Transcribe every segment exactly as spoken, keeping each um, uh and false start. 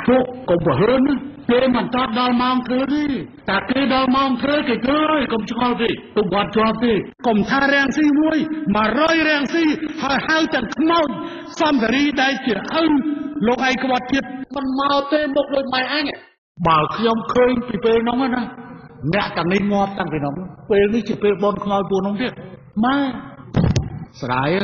ทุกกบเฮินเกมันตัดดาวมองเธอดิแต่เกดาวมองเธอเกยเกยกบชอบดิตุบวัดชอบดิกบท่าแรงซี่มวยมาร้อยแรงซี่หายหายจากขมอนซ้ำกรีได้เจออึ้งโลกไอ้กบจิตมันมาเต็มบกเลยไม่ไอ้เนี่ยบ่าวขยมเคยปีเปน้องนะแม่กันในงอตั้งไปน้องเปนี่จะเป็นบอลคอยปูน้องเด็กไม่สลาย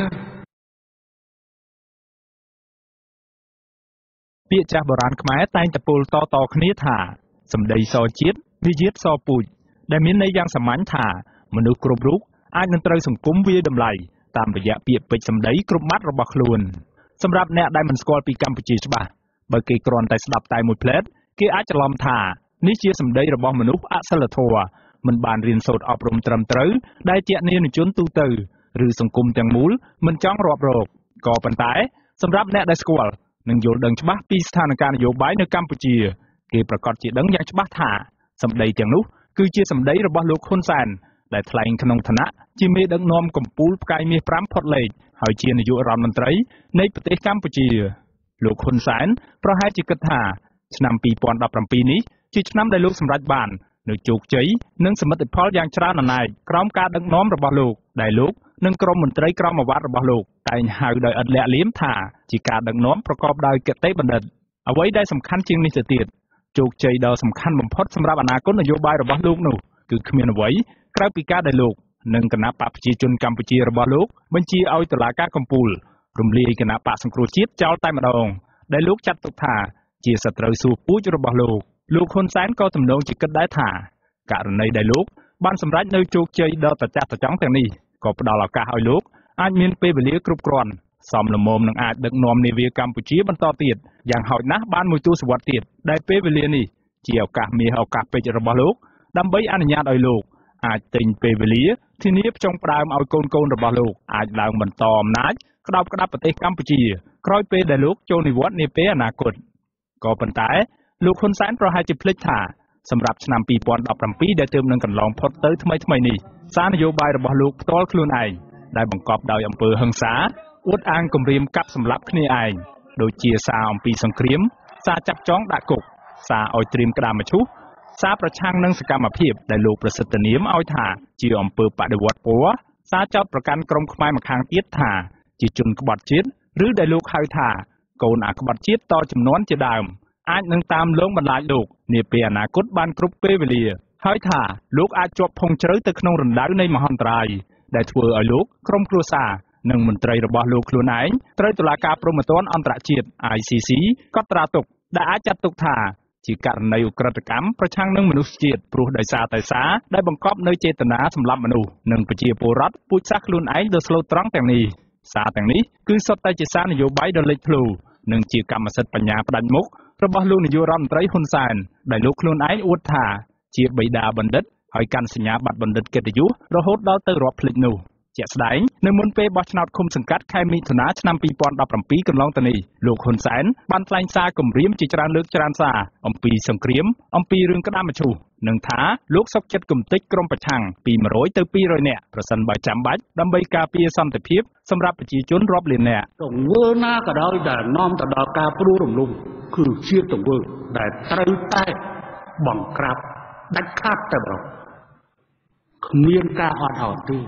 เปียจากโบราณขมายแต่งตะปูต่อต่อคณีถาสำเดยซอจิตวิจิตซอปุยได้มีในยังสมัญถามนุษย์กรุบรุกอาจนันตรายสงกุมวิดำไลตามระยะเปียไปสำเดยกรุบมัดระบักลุนสำหรับแนวได้มันสกอลปีกัมพูชีฉบับเบอร์เกกรอนแต่สลับตายมวยเพลสเกอาจจะลอมถานี่เชียสำเดยระบอบมนุษย์อัศลทัวมันบานเรียนโสดอบรมตรมตรึได้เจเนียนจุนตูตือหรือสงกุมแตงมูลมันจ้องรอบโรกก่อปันตายสำหรับแนวได้สกอลនឹងយល់ដឹងច្បាស់ពីស្ថានភាពនយោបាយនៅកម្ពុជាគេប្រកាសជាដឹងយ៉ាងច្បាស់ថាសម្ដីទាំងនោះគឺជាសម្ដីរបស់លោកហ៊ុនសែនដែលថ្លែងក្នុងឋានៈជាមេដឹកនាំកម្ពុជាផ្កាយមាសប្រាំផុតលេខហើយជានាយករដ្ឋមន្ត្រីនៃប្រទេសកម្ពុជាលោកហ៊ុនសែនប្រហែលជាគិតថាឆ្នាំពីរពាន់ដប់ប្រាំពីរនេះជាឆ្នាំដែលលោកសម្រេចបាននូវជោគជ័យនិងសមិទ្ធផលយ៉ាងច្រើនអនេកក្រោមការដឹកនាំរបស់លោកដែលលោកនិងក្រុមមន្ត្រីក្រមអាវ៉ាត់របស់លោកតែងហៅដោយឥតលាក់លៀមថាជាការដឹកនាំប្រកបដោយគតិបណ្ឌិតអ្វីដែលសំខាន់ជាងនេះទៅទៀតជោគជ័យដ៏សំខាន់បំផុតសម្រាប់អនាគតនយោបាយរបស់លោកនោះគឺគ្មានអ្វីក្រៅពីការដែលលោកនិងគណៈបកប្រជាជនកម្ពុជារបស់លោកបញ្ជាឲ្យតុលាការកំពូលរំលាយគណៈបកសង្គ្រោះជាតិចោលតែម្ដងដែលលោកចាត់ទុកថាជាសត្រូវសួរពូជរបស់លោកលោកហ៊ុនសែនក៏ទំនងជាគិតដែរថាករណីដែលលោកបានសម្រេចនៅជោគជ័យដ៏ត្រចះត្រចង់ទាំងនេះក៏ផ្ដល់ឱកាសឲ្យលោកអាចមានពេលវេលាគ្រប់គ្រាន់សមល្មមនឹងអាចដឹកនាំនាវាកម្ពុជាបន្តទៀតយ៉ាងហោចណាស់បានមួយទសវត្សរ៍ទៀតដែលពេលវេលានេះជាឱកាសមាសឱកាសពេជ្ររបស់លោកដើម្បីអនុញ្ញាតឲ្យលោកអាចទិញពេលវេលាធានាផ្ចុងផ្ដើមឲ្យកូនកូនរបស់លោកអាចឡើងបន្តអំណាចក្តោបក្តាប់ប្រទេសកម្ពុជាក្រោយពេលដែលលោកចូលនិវត្តន៍នាពេលអនាគតក៏ប៉ុន្តែលោកហ៊ុនសែនប្រហែលជាភ្លេចថាសម្រាប់ឆ្នាំពីរពាន់ដប់ប្រាំពីរដែលទើបនឹងកន្លងផុតទៅថ្មីថ្មីនេះសារនយោបាយរបស់លោកផ្ទាល់ខ្លួនឯងដែលបង្កប់ដោយអំពើហិង្សាអួតអាងគំរាមកាប់សម្លាប់គ្នាឯងដូចជាសារអំពីសង្គ្រាមសារចាប់ចងដាក់គុកសារឲ្យត្រៀមក្តារមឈូសសារប្រឆាំងនឹងសកម្មភាពដែលលោកប្រសិទ្ធនាមឲ្យថាជាអំពើបដិវត្តពណ៌សារចោទប្រកាន់ក្រុមខ្មែរម្ខាងទៀតថាជាជនក្បត់ជាតិឬដែលលោកហៅថាកូនអាក្បត់ជាតិតជំនាន់ជាដើមអាចនឹងតាមលងបន្លាចលោកនាពេលអនាគតបានគ្រប់ពេលវេលាហើយថាលោកអាចជាប់ភុងជ្រៅទៅក្នុងរណ្ដៅនៃមហន្តរាយដែលធ្វើឲ្យលោកក្រុមគ្រួសារនិងមន្ត្រីរបស់លោកខ្លួនឯងត្រូវតុលាការព្រហ្មទណ្ឌអន្តរជាតិ I C C កត់ត្រាទុកដែលអាចចាត់ទុកថាជាករណីឧក្រិដ្ឋកម្មប្រឆាំងនឹងមនុស្សជាតិព្រោះដោយសារតែសារដែលបង្កប់នៅចេតនាសម្លាប់មនុស្សនិងប្រជាពលរដ្ឋពូជសាសន៍ខ្លួនឯងដ៏ស្លូតត្រង់ទាំងនេះសារទាំងនេះគឺសុទ្ធតែជាសារនយោបាយដ៏លេចធ្លោនិងជាកម្មសិទ្ធិបញ្ញាផ្ដាច់មុខរបស់លោកនាយករដ្ឋមន្ត្រីហ៊ុនសែនដែលលោកខ្លួនឯងអួតថាជាបិតាបណ្ឌិតហើយកាន់សញ្ញាបត្របណ្ឌិតកិត្តិយសរហូតដល់ទៅរាប់ភ្លេចនោះជាក់ស្ដែងនៅមុនពេលបោះឆ្នោតឃុំសង្កាត់ខែមិថុនាឆ្នាំពីរពាន់ដប់ប្រាំពីរកន្លងទៅនេះលោកហ៊ុនសែនបានថ្លែងសារគម្រាមជាច្រើនលើកច្រើនសារអំពីសង្គ្រាមអំពីរឿងក្តារមឈូសនិងថាលោកសុកចិត្តគំទេចក្រុមប្រឆាំងពីមួយរយទៅពីររយនាក់ប្រសិនបើចាំបាច់ដើម្បីការពារសន្តិភាពសម្រាប់ប្រជាជនរាប់លាននាក់ទង្វើណាក៏ដោយដែលនាំទៅដល់ការព្រួយរំលំគឺជាទង្វើដែលត្រូវតែបង្ក្រាបដាច់ខាតតែម្ដងគ្មានការអត់ឱនទេ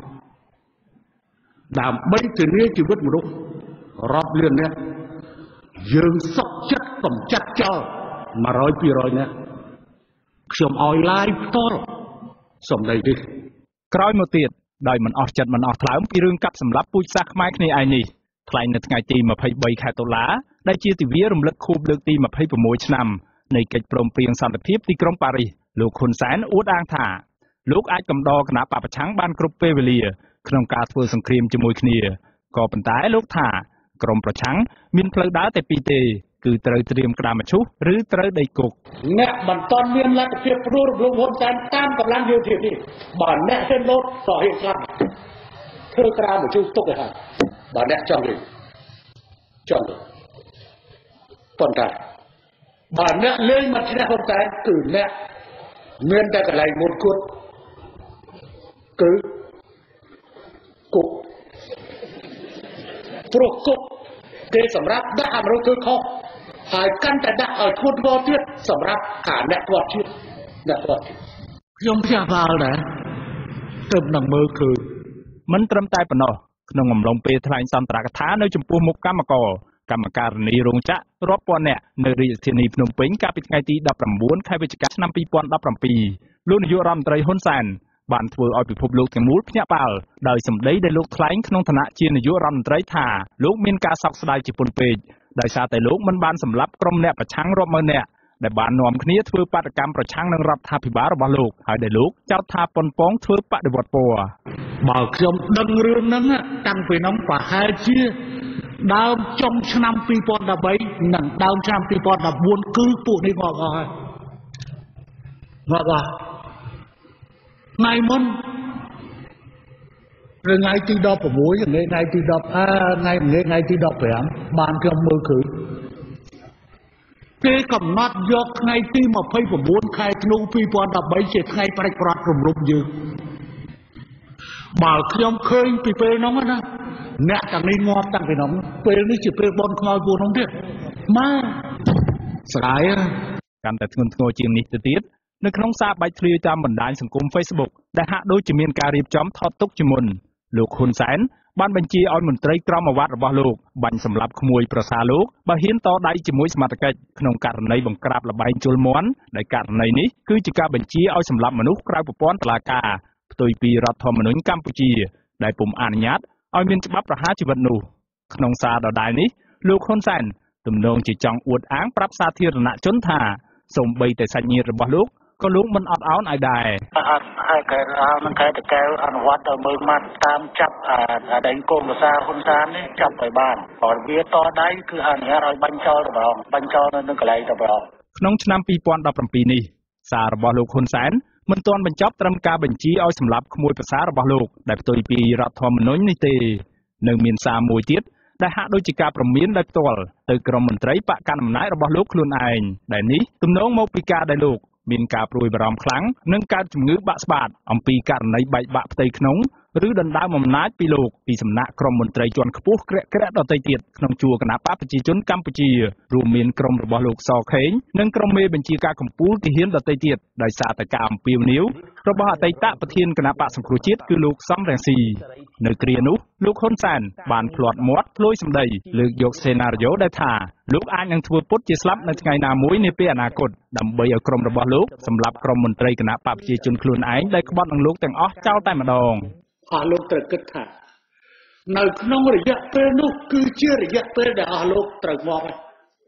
ដើម្បីធានាជីវិតមនុស្សរាប់លាននាក់យើងសុខចិត្តកំចាត់ចោលមួយរយពីរយនាក់ខ្ញុំឲ្យឡាយផ្ទាល់សម្ដីនេះក្រោយមកទៀតដោយមិនអស់ចិត្តមិនអស់ថ្លើមពីរឿងកាប់សម្លាប់ពូជសាសន៍ខ្មែរគ្នាឯងនេះថ្លែងនៅថ្ងៃទីម្ភៃបីខែតុលាដែលជាទិវារំលឹកខួបលើកទីម្ភៃប្រាំមួយឆ្នាំនៃកិច្ចព្រមព្រៀងសន្តិភាពទីក្រុងប៉ារីសលោកហ៊ុនសែនអួតអាងថាលោកអាចកំដរគណៈបព្វប្រឆាំងបានគ្រប់ពេលវេលាក្នុងការធ្វើសង្គ្រាមជាមួយគ្នាក៏ប៉ុន្តែលោកថាក្រុមប្រឆាំងមានផ្លូវដើរតែពីរទេគឺត្រូវត្រៀមក្តារមឈូសឬត្រូវដីគុកអ្នកមិនទាន់មានលទ្ធភាពព្រួយរំលំហ៊ុនសែនតាមកម្លាំងយោធានេះបើអ្នកហ៊ានលោតក៏ហ៊ានស្លាប់ធ្វើក្តារមឈូសទុកឲ្យហើយបើអ្នកចង់វិញចង់ប៉ុន្តែបើអ្នកលេងមកឈ្នះហ៊ុនសែនគឺអ្នកមានតែកន្លែងមុនគត់គឺគុកព្រោះគុកគេសម្រាប់ដាក់អមនុស្សគឺខុសហើយកាន់តែដាក់ឲ្យធ្ងន់ធ្ងរទៀតសម្រាប់ការអ្នកធាត់ជាតិអ្នកធាត់ខ្ញុំផ្ទះបាល់ដែរទើបនឹងមើលឃើញមិនត្រឹមតែប៉ុណ្ណោះក្នុងអំឡុងពេលថ្លែងសន្ទរកថានៅចំពោះមុខកម្មករកម្មការនីរោងចក្ររាប់ពាន់នាក់នៅរាជធានីភ្នំពេញកាលពីថ្ងៃទីដប់ប្រាំបួនខែវិច្ឆិកាឆ្នាំពីរពាន់ដប់ប្រាំពីរលោកនាយករដ្ឋមន្ត្រីហ៊ុនសែនបានធ្វើឲ្យពិភពលោកទាំងមូលភ្ញាក់ផ្អើលដោយសម្ដីដែលលោកថ្លែងក្នុងឋានៈជានាយករដ្ឋមន្ត្រីថាលោកមានការសោកស្ដាយជាពន់ពេកដោយសារតែលោកមិនបានសម្លាប់ក្រុមអ្នកប្រឆាំងរាប់ម៉ឺននាក់ដែលបាននាំគ្នាធ្វើបាតកម្មប្រឆាំងនឹងរដ្ឋាភិបាលរបស់លោកហើយដែលលោកចោទថាប៉ុនប៉ងធ្វើបដិវត្តពណ៌បើខ្ញុំដឹងរឿងហ្នឹងតាំងពីនោះប្រហែលជាដើមចុងឆ្នាំពីរពាន់ដប់បីនិងដើមឆ្នាំពីរពាន់ដប់បួនគឺពួកនេះងាប់អស់ហើយងាប់អស់ថ្ងៃមុនថ្ងៃទីដប់ប្រាំមួយថ្ងៃទីដប់អឺថ្ងៃថ្ងៃទីដប់ប្រាំបានខ្ញុំមើលឃើញគេកំណត់យកថ្ងៃទីម្ភៃប្រាំបួនខែធ្នូពីរពាន់ដប់បីជាថ្ងៃប្រតិបត្តិរំលំយើងបើខ្ញុំឃើញពីពេលនោះណាអ្នកទាំងនេះងាប់តាំងពីនោះពេលនេះជាពេលបនខ្មោចពួកនោះទៀតម៉ែស្ដាយកាន់តែធ្ងន់ធ្ងរជាងនេះទៅទៀតនៅក្នុងសារបាច់ធ្លាយតាមបណ្ដាញសង្គម Facebook ដែលហាក់ដូចជាមានការរៀបចំថតទុកជាមុនលោកហ៊ុនសែនបានបញ្ជាឲ្យមន្ត្រីក្រមអាវ៉ាត់របស់លោកបាញ់សម្លាប់ក្មួយប្រសារលោកបើហ៊ានតដៃជាមួយសមត្ថកិច្ចក្នុងករណីបង្ក្រាបលបែងជលមន់ដែលករណីនេះគឺជាការបញ្ជាឲ្យសម្លាប់មនុស្សក្រៅប្រព័ន្ធតុលាការផ្ទុយពីរដ្ឋធម្មនុញ្ញកម្ពុជាដែលពុំអនុញ្ញាតឲ្យមានច្បាប់ប្រហារជីវិតនោះក្នុងសារដដែលនេះលោកហ៊ុនសែនទំនងជាចង់អួតអាងប្រាប់សាធារណជនថាសូម្បីតែសាច់ញាតិរបស់លោកក៏លោកមិនអត់ឱនឲ្យដែរអត់ហើយកែនឹងកែតកែអនុវត្តឲ្យមើលម៉ាត់តាមចាប់អាដេញកូនភាសាហ៊ុនសែននេះចាប់ឲ្យបានព្រោះវាតដៃគឺអនុញ្ញាតឲ្យបាញ់ចោលតែម្ដងបាញ់ចោលនៅនឹងកន្លែងតែម្ដងក្នុងឆ្នាំពីរពាន់ដប់ប្រាំពីរនេះសាររបស់លោកហ៊ុនសែនមិនទាន់បញ្ចប់ត្រឹមការបញ្ជាឲ្យសម្លាប់ក្មួយប្រសាររបស់លោកដែលផ្ទុយពីរដ្ឋធម្មនុញ្ញនេះទេនៅមានសារមួយទៀតដែលហាក់ដូចជាការព្រមានដោយផ្ទាល់ទៅក្រុមមន្ត្រីបកកណ្ដាលអំណាចរបស់លោកខ្លួនឯងដែលនេះទំនងមកពីការដែលលោកមានការព្រួយបារម្ភខ្លាំងនឹងកើតជំងឺបាក់ស្បាតអំពីករណីបែកបាក់ផ្ទៃក្នុងឬដណ្ដើមអំណាចពីលោកពីសំណាក់ក្រុមមន្ត្រីជាន់ខ្ពស់ក្រាក់ក្រាក់ដទៃទៀតក្នុងជួរគណៈបកប្រជាជនកម្ពុជារួមមានក្រុមរបស់លោកសខេងនិងក្រុមមេបញ្ជាការកម្ពុជាទាហានដទៃទៀតដោយសារតែការអំពាវនាវរបស់អតីតប្រធានគណៈបកសង្គ្រោះជាតិគឺលោកសំរងស៊ីនៅគ្រានោះលោកហ៊ុនសែនបានផ្លាត់មាត់ភ្លួយសម្ដីលើកយកសេណារីយ៉ូដែលថាលោកអាចនឹងធ្វើពុតជាស្លាប់នៅថ្ងៃណាមួយនាពេលអនាគតដើម្បីឲ្យក្រុមរបស់លោកសម្លាប់ក្រុមមន្ត្រីគណៈបកប្រជាជនខ្លួនឯងដែលក្បត់នឹងលោកទាំងអស់ចោលតែម្ដងអស់លោកត្រូវគិតថានៅក្នុងរយៈពេលនោះគឺជារយៈពេលដែលអស់លោកត្រូវងាប់ហើយ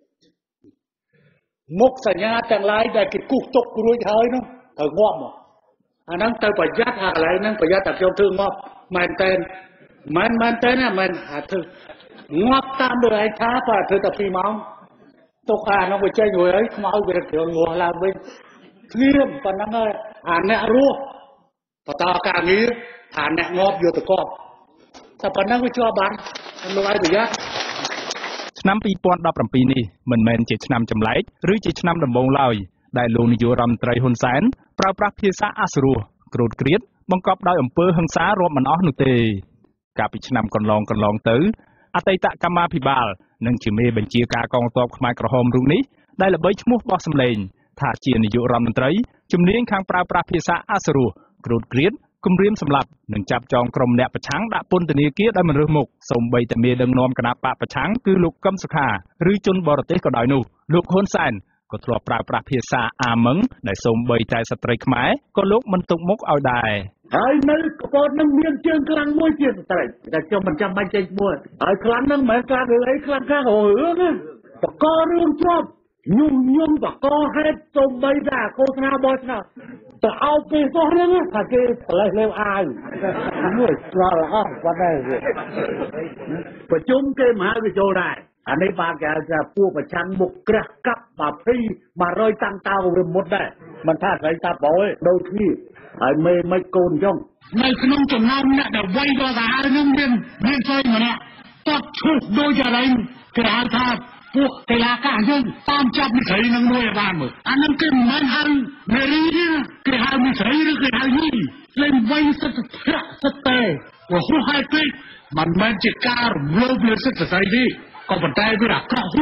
មុខសញ្ញាទាំងឡាយដែលគេគូសទុករួចហើយនោះត្រូវងាប់មកអាហ្នឹងទៅប្រយ័ត្នអាកន្លែងហ្នឹងប្រយ័ត្នតែខ្ញុំធ្វើងាប់មែនតើមិនមែនតើណាមិនអាធ្វើងាប់តាមដូចឯងថាបើធ្វើតែពីរម៉ោងទុកអានោះវាចេញរួចហើយខ្មៅវាគ្រឿងងាស់ឡើងវិញធៀមប៉ុណ្ណឹងហើយអាអ្នករស់បន្តការងារអាអ្នកងាប់យកទៅកប់តែប៉ុណ្ណឹងវាជាប់បានលោកឲ្យប្រយ័ត្នឆ្នាំពីរពាន់ដប់ប្រាំពីរនេះមិនមែនជាឆ្នាំចម្លែកឬជាឆ្នាំដំបូងឡើយដែលលោកនាយករដ្ឋមន្ត្រីហ៊ុនសែនប្រើប្រាស់ភាសាអសុរោះក្រូតក្រៀតបង្កប់ដោយអំពើហិង្សារាប់មិនអស់នោះទេកាលពីឆ្នាំកន្លងកន្លងទៅអតីតកម្មាភិបាលនិងជាមេបញ្ជាការកងទ័ពខ្មែរក្រហមរូបនេះដែលល្បីឈ្មោះបោះសម្លេងថាជានាយករដ្ឋមន្ត្រីជំនាញខាងប្រើប្រាស់ភាសាអសុរោះក្រូតក្រៀតគំរាមសម្លាប់និងចាប់ចងក្រុមអ្នកប្រឆាំងដាក់ពន្ធនាគារដោយមិនរើសមុខសូម្បីតែមេដឹកនាំគណៈបកប្រឆាំងគឺលោកកឹមសុខាឬជនបរទេសក៏ដោយនោះលោកហ៊ុនសែនក៏ធ្លាប់ប្រើប្រាស់ភាសាអាម៉ឹងដែលសូម្បីតែស្ត្រីខ្មែរក៏លោកមិនទុកមុខឲ្យដែរហើយនៅកពតនឹងមានជើងខ្លាំងមួយជាស្ត្រីតែខ្ញុំមិនចាំបាច់ចេញឈ្មោះហើយខ្លាំងនឹងមិនមែនការរឿងអីខ្លាំងការរឿងណាបកករឿងជាប់ញុំញុំបកកហេតុសូម្បីតែកោស្នាបោះឆ្នោតទៅអោបគេសោះហ្នឹងថាគេផ្លេសលេវអាវមួយឆ្លល់អស់បាត់ហើយប្រជុំគេមហាវិជុលដែរអានេះបានគេថាពួកប្រឆាំងមុខក្រាស់កាប់បាភីមួយរយតាំងតៅវាមុតដែរមិនថាស្រីតាបោឯងដូចគ្នាហើយមេមិនកូនចុងនៅក្នុងចំណោមអ្នកដែលវាយដល់សាហាវនឹងមានមានស្រីម្នាក់តត់ឈូសដូចយ៉ាងនេះគេហៅថាពួកកីឡាករយើងតាមចាប់មិត្តស្រីនឹងមួយឲ្យបានមើលអានឹងគេមិនមែនហៅមេរីទេគេហៅមិត្តស្រីឬគេហៅយីលេងវាយសិទ្ធិភៈសិទ្ធិតែព្រោះហើយពេកមិនមែនជាការរំលោភលើសិទ្ធិស្ត្រីទេក៏ប៉ុន្តែវាអាក្រក់ហួស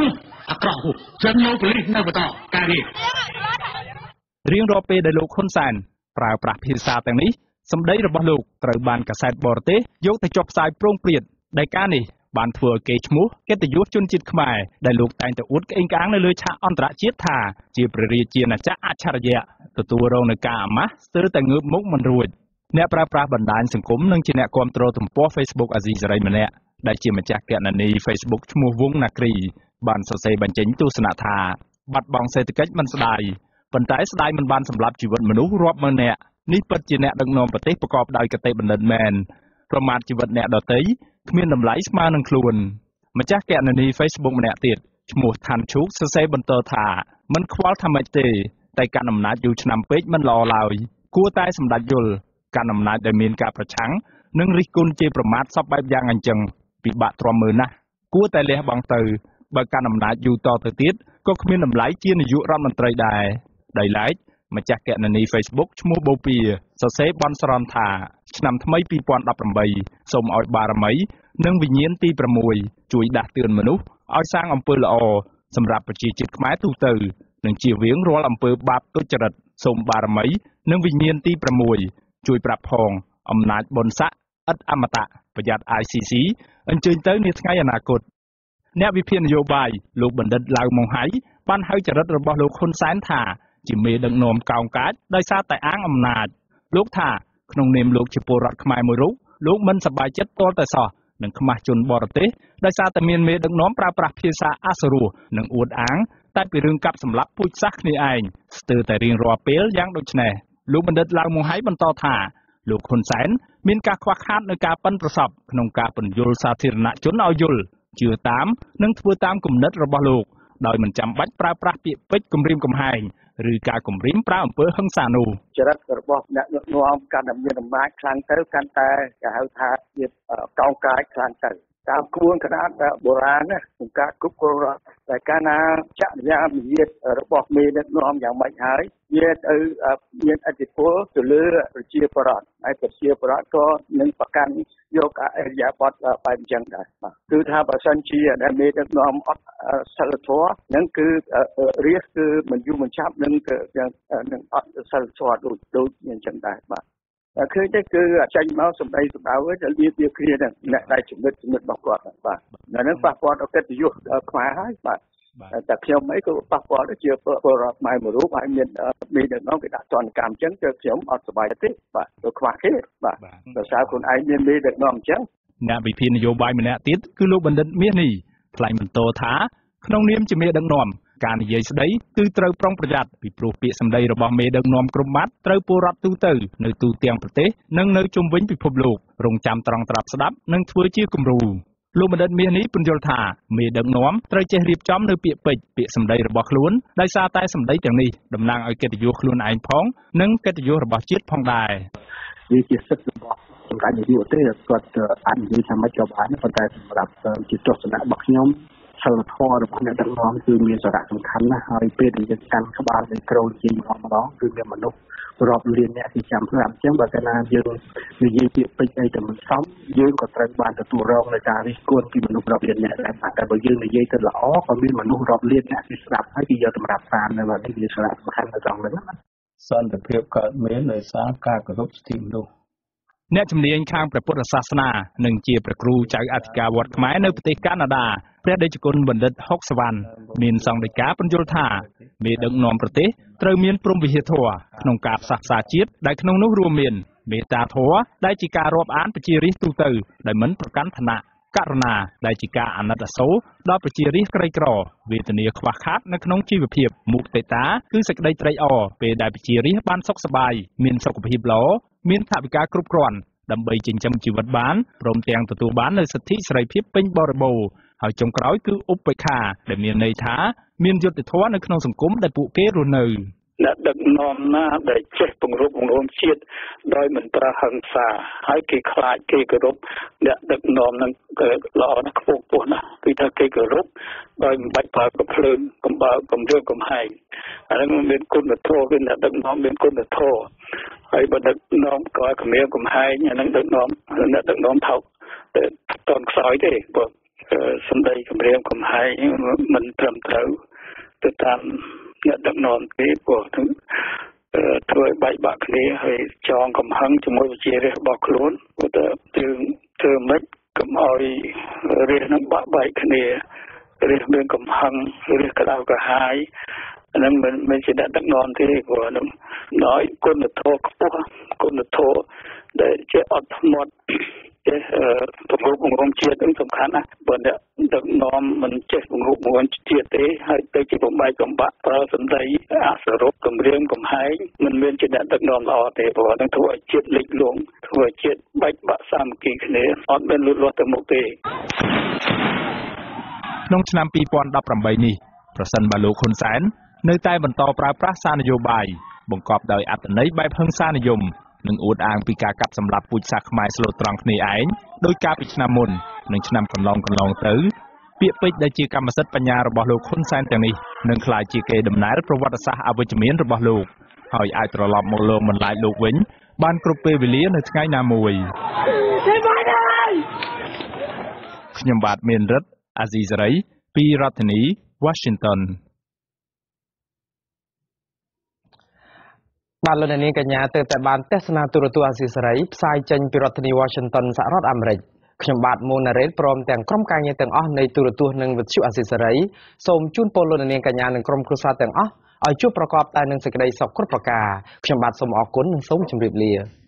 អាក្រក់ហូចឹងលោកប៉ូលីសនៅបន្តការងាររៀងរាល់ពេលដែលលោកហ៊ុនសែនប្រើប្រាស់ភាសាទាំងនេះសម្ដីរបស់លោកត្រូវបានកាសែតបរទេសយកទៅចុះផ្សាយប្រងព្រាតដែលការនេះបានធ្វើឲ្យគេឈ្មោះកិត្តិយសជនជាតិខ្មែរដែលលោកតែងតែអួតក្អេងក្អាងនៅលើឆាកអន្តរជាតិថាជាព្រះរាជាណាចក្រអច្ឆរិយៈទទួលរងនឹងការអាម៉ាស់ស្ទើរតែងើបមុខមិនរួចអ្នកប្រើប្រាស់បណ្ដាញសង្គមនិងជាអ្នកគាំទ្រទំព័រ Facebook អាស៊ីសេរីម្នាក់ដែលជាម្ចាស់គណនី Facebook ឈ្មោះវងណាគ្រីបានសរសេរបញ្ចេញទស្សនៈថាបាត់បង់សេដ្ឋកិច្ចមិនស្ដាយប៉ុន្តែស្ដាយមិនបានសម្លាប់ជីវិតមនុស្សរាប់ម៉ឺននាក់នេះពិតជាអ្នកដឹកនាំប្រទេសប្រកបដោយកតេបណ្ឌិតមែនប្រមាថជីវិតអ្នកដទៃគ្មានតម្លៃស្មើនឹងខ្លួនម្ចាស់គណនី Facebook ម្នាក់ទៀតឈ្មោះឋានឈូកសរសេរបន្តថាមិនខ្វល់ថាម៉េចទេតែកាន់អំណាចយូរឆ្នាំពេកមិនល្អឡើយគួរតែសម្ដេចយល់កាន់អំណាចដែលមានការប្រឆាំងនិងរិះគន់ជាប្រមាថសពបែបយ៉ាងអញ្ចឹងពិបាកទ្រាំមើលណាស់គួរតែលះបង់ទៅបើកាន់អំណាចយូរតទៅទៀតក៏គ្មានតម្លៃជានាយករដ្ឋមន្ត្រីដែរដោយឡែកម្ចាស់គណនី Facebook ឈ្មោះបូព៌ាសរសេរបន់ស្រន់ថាឆ្នាំថ្មីពីរពាន់ដប់ប្រាំបីសូមឲ្យបារមីនិងវិញ្ញាណទីប្រាំមួយជួយដាស់តឿនមនុស្សឲ្យសាងអំពើល្អសម្រាប់ប្រជាជាតិខ្មែរទូទៅនិងជៀសវាងរាល់អំពើបាបទុច្ចរិតសូមបារមីនិងវិញ្ញាណទីប្រាំមួយជួយប្រាប់ផងអំណាចបុណ្យស័ក្តិឥតអមតៈប្រយ័ត្ន I C C អញ្ជើញទៅនាថ្ងៃអនាគតអ្នកវិភាគនយោបាយលោកបណ្ឌិតឡាវម៉ុងហៃបានហៅចរិតរបស់លោកហ៊ុនសែនថាជាមេដឹកនាំកោងកាចដោយសារតែអាងអំណាចលោកថាក្នុងនាមលោកជាពលរដ្ឋខ្មែរមួយរូបលោកមិនសប្បាយចិត្តទាល់តែសោះនឹងខ្មាស់ជនបរទេសដោយសារតែមានមេដឹកនាំប្រើប្រាស់ភាសាអសុរោះនិងអួតអាងតែពីរឿងកាប់សម្លាប់ពូជសាសន៍គ្នាឯងស្ទើរតែរៀងរាល់ពេលយ៉ាងដូចនេះលោកបណ្ឌិតឡាវម៉ុងហៃបន្តថាលោកហ៊ុនសែនមានការខ្វះខាតនៅការប៉ិនប្រសប់ក្នុងការពន្យល់សាធារណជនឲ្យយល់ជឿតាមនិងធ្វើតាមគំនិតរបស់លោកដោយមិនចាំបាច់ប្រើប្រាស់ពាក្យពេចន៍គំរាមកំហែងឬការគំរាមប្រើអំពើហិង្សានោះចរិតរបស់អ្នកដឹកនាំកាន់តែមានអំណាចខ្លាំងទៅកាន់តែគេហៅថាជាកោងកាចខ្លាំងទៅតាមគួរក្តារបុរាណណាក្នុងការគ្រប់គ្រងរដ្ឋតែកាលណាចក្រយាវិយាតរបស់មេដឹកនាំយ៉ាងម៉េចហើយវាទៅមានឥទ្ធិពលទៅលើប្រជាពលរដ្ឋហើយប្រជាពលរដ្ឋក៏នឹងប្រកាន់យកអរិយាប័ត្របែបអញ្ចឹងដែរបាទគឺថាបើសិនជាដែលមេដឹកនាំអត់សិលធម៌ហ្នឹងគឺរាជគឺមិនយូរមិនឆាប់នឹងនឹងអត់សិលធម៌ដូចដូចអញ្ចឹងដែរបាទឃើញទេគឺចេញមកសម្ដីសម្ដៅទៅវាវាគ្រាហ្នឹងអ្នកដែលចំណិតចំណិតរបស់គាត់បាទនៅហ្នឹងប៉ះពាល់ដល់កិត្តិយសខ្មែរហើយបាទតែខ្ញុំអីក៏ប៉ះពាល់ទៅជាពលរដ្ឋខ្មែរមួយរូបហើយមានមានដឹកនាំគេដាក់ទណ្ឌកម្មអញ្ចឹងគឺខ្ញុំអត់សប្បាយទេបាទទៅខ្វះគេបាទដោយសារខ្លួនឯងមានមេដឹកនាំអញ្ចឹងអ្នកវិភាគនយោបាយម្នាក់ទៀតគឺលោកបណ្ឌិតមាសនេះថ្លែងបន្តថាក្នុងនាមជាមេដឹកនាំការនិយាយស្ដីគឺត្រូវប្រុងប្រយ័ត្នពីព្រោះពាក្យសម្ដីរបស់មេដឹកនាំក្រុមបាត់ត្រូវពលរដ្ឋទូទៅនៅទូទាំងប្រទេសនិងនៅជុំវិញពិភពលោករងចាំត្រង់ត្រាប់ស្ដាប់និងធ្វើជាគំរូលោកបណ្ឌិតមាសនេះពន្យល់ថាមេដឹកនាំត្រូវចេះរៀបចំនៅពាក្យពេចន៍ពាក្យសម្ដីរបស់ខ្លួនដោយសារតែសម្ដីទាំងនេះតំណាងឲ្យកិត្តិយសខ្លួនឯងផងនិងកិត្តិយសរបស់ជាតិផងដែរវាជាសិទ្ធិរបស់សម្រាប់នាយកទេគាត់អាចនិយាយថាមិនក៏បានប៉ុន្តែសម្រាប់ជាទស្សនៈរបស់ខ្ញុំសិលធម៌របស់អ្នកដឹកនាំគឺមានសារៈសំខាន់ណាស់ហើយពេលដែលយើងកាន់ក្បាលនៃក្រូនជាម្ដងម្ដងគឺមានមនុស្សរាប់លានអ្នកទីចាំស្រាប់អញ្ចឹងបើកាលណាយើងនិយាយពាក្យពេចន៍អីទៅមិនសមយើងក៏ត្រូវបានទទួលរងនៃការរិះគន់ពីមនុស្សរាប់លានអ្នកដែរតែបើយើងនិយាយទៅល្អក៏មានមនុស្សរាប់លានអ្នកទីស្ដាប់ហើយគេយកតម្រាប់តាមនៅនេះវាសារៈសំខាន់នៅត្រង់នេះណាសន្តិភាពកើតមានដោយសារការគោរពសិទ្ធិមនុស្សអ្នកជំនាញខាងព្រះពុទ្ធសាសនានិងជាព្រះគ្រូចៅអធិការវត្តខ្មែរនៅប្រទេសកាណាដាព្រះដេចគុណបណ្ឌិតហុកសវណ្ណមានសង្ឃដីកាពន្យល់ថាមេដឹកនាំប្រទេសត្រូវមានព្រហ្មវិហារធម៌ក្នុងការផ្សះផ្សាជាតិដែលក្នុងនោះរួមមានមេត្តាធម៌ដែលជាការរាប់អានប្រជារាស្ត្រទូទៅដែលមិនប្រកាន់ឋានៈករុណាដែលជាការអាណិតអាសូរដល់ប្រជារាស្ត្រក្រីក្រវេទនាខ្វះខាតនៅក្នុងជីវភាពមុទិតាគឺសេចក្តីត្រេកអរពេលដែលប្រជារាស្ត្របានសុខសប្បាយមានសុខភាពល្អមានថវិកាគ្រប់គ្រាន់ដើម្បីចិញ្ចឹមជីវិតបានព្រមទាំងទទួលបាននូវសិទ្ធិសេរីភាពពេញបរិបូរណ៍ហើយចុងក្រោយគឺឧបេក្ខាដែលមានន័យថាមានយុត្តិធម៌នៅក្នុងសង្គមដែលពួកគេរស់នៅអ្នកដឹកនាំណាដែលចេះពង្រឹងពង្រួមជាតិដោយមិនប្រើហិង្សាហើយគេខ្លាចគេគោរពអ្នកដឹកនាំនឹងល្អណាស់ខ្ពស់ពោះណាស់គឺថាគេគោរពដោយមិនបាច់ប្រើកំភ្លើងកំបើកំរឿកំហែងអានឹងមានគុណធម៌គឺអ្នកដឹកនាំមានគុណធម៌ហើយបើដឹកនាំក៏គម្រាមកំហែងអានឹងដឹកនាំអ្នកដឹកនាំថោកតន់ខ្សោយទេព្រោះសម្ដីគម្រាមកំហែងមិនត្រឹមត្រូវទៅតាមអ្នកដឹកនាំទេព្រោះធ្វើឲ្យបែកបាក់គ្នាហើយចងកំហឹងជាមួយវិជារាជរបស់ខ្លួនព្រោះតែយើងធ្វើមិនកុំឲ្យរាជនឹងបាក់បែកគ្នារាជមានកំហឹងរាជក្តៅក្រហាយហ្នឹងមិនមិនជាអ្នកដឹកនាំទេព្រោះហ្នឹងដោយគុណធម៌ខ្ពស់គុណធម៌ដែលជាអត់ធ្មត់ចេះពង្រឹងពង្រឹងជាតិនឹងសំខាន់ណាស់បើអ្នកដឹកនាំមិនចេះពង្រឹងពង្រឹងជាតិទេហើយទៅជាបំបែកបំបាក់ប្រើសម្ដីអសរុបគម្រាមកំហែងមិនមានជាអ្នកដឹកនាំល្អទេព្រោះនឹងធ្វើឲ្យជាតិលិចលង់ធ្វើឲ្យជាតិបែកបាក់សាមគ្គីគ្នាអត់មានលូតលាស់ទៅមុខទេក្នុងឆ្នាំពីរពាន់ដប់ប្រាំបីនេះប្រសិនបើលោកហ៊ុនសែននៅតែបន្តប្រើប្រាស់សារនយោបាយបង្កប់ដោយអត្ថន័យបែបហិង្សានិយមនិងអួតអាងពីការកាប់សម្លាប់ពូជសាសន៍ខ្មែរស្លូតត្រង់គ្នាឯងដោយកាលពីឆ្នាំមុននិងឆ្នាំកន្លងកន្លងទៅពាក្យពេចន៍ដែលជាកម្មសិទ្ធិបញ្ញារបស់លោកហ៊ុនសែនទាំងនេះនឹងក្លាយជាកេរដំណែលប្រវត្តិសាស្ត្រអវិជ្ជមានរបស់លោកហើយអាចត្រឡប់មកលើបន្លាចលោកវិញបានគ្រប់ពេលវេលានៅថ្ងៃណាមួយខ្ញុំបាទមានរិទ្ធអាស៊ីសេរីពីរដ្ឋធានី Washington បាទលោកនាងកញ្ញាទើបតែបានទស្សនាទូរទស្សន៍អាស៊ីសេរីផ្សាយចេញពីរដ្ឋធានី Washington សហរដ្ឋអាមេរិកខ្ញុំបាទមូណារ៉េតព្រមទាំងក្រុមការងារទាំងអស់នៃទូរទស្សន៍និងវិទ្យុអាស៊ីសេរីសូមជូនពរលោកនាងកញ្ញានិងក្រុមគ្រួសារទាំងអស់ឲ្យជួបប្រកបតែនឹងសេចក្តីសុខគ្រប់ប្រការខ្ញុំបាទសូមអរគុណនិងសូមជម្រាបលា